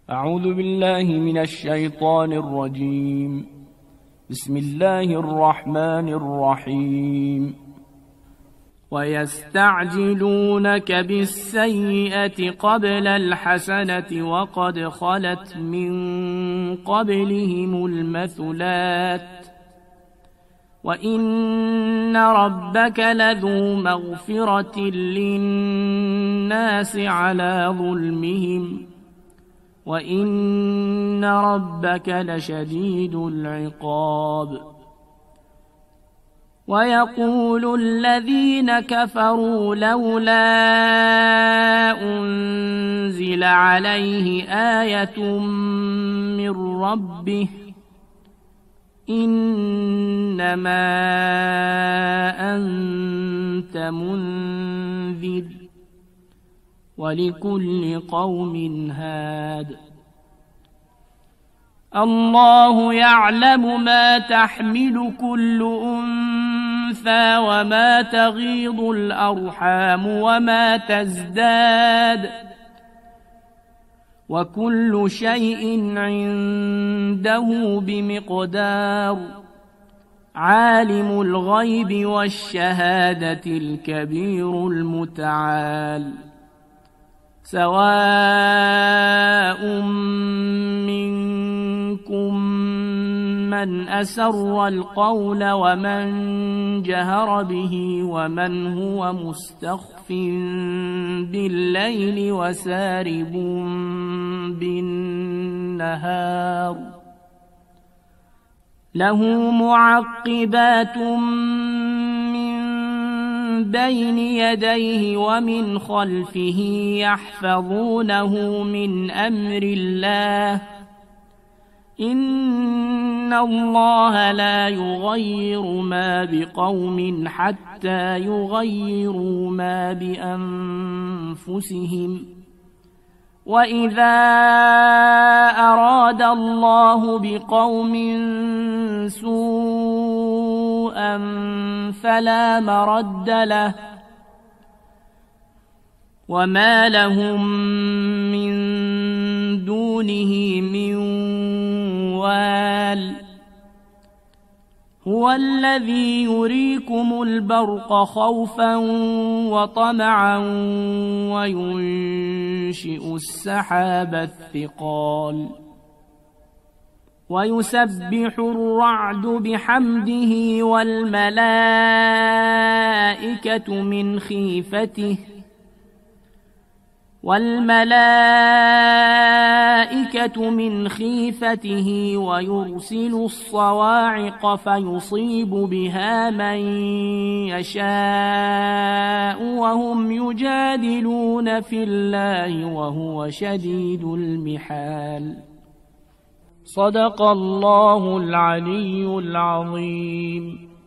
أعوذ بالله من الشيطان الرجيم. بسم الله الرحمن الرحيم. ويستعجلونك بالسيئة قبل الحسنة وقد خلت من قبلهم المثلات وإن ربك لذو مغفرة للناس على ظلمهم وإن ربك لشديد العقاب. ويقول الذين كفروا لولا أنزل عليه آية من ربه إنما أنت منذر ولكل قوم هاد. الله يعلم ما تحمل كل أنثى وما تغيض الأرحام وما تزداد وكل شيء عنده بمقدار. عالم الغيب والشهادة الكبير المتعال. سواء منكم من أسر القول ومن جهر به ومن هو مستخف بالليل وسارب بالنهار. له معقبات من بين يديه ومن خلفه يحفظونه من أمر الله. إن الله لا يغير ما بقوم حتى يغيروا ما بأنفسهم. وإذا أراد الله بقوم سوءا فلا مرد له وما لهم من دونه من وال. هو الذي يريكم البرق خوفا وطمعا وينشئ السحاب الثقال. ويسبح الرعد بحمده والملائكة من خيفته ويرسل الصواعق فيصيب بها من يشاء وهم يجادلون في الله وهو شديد المحال. صدق الله العلي العظيم.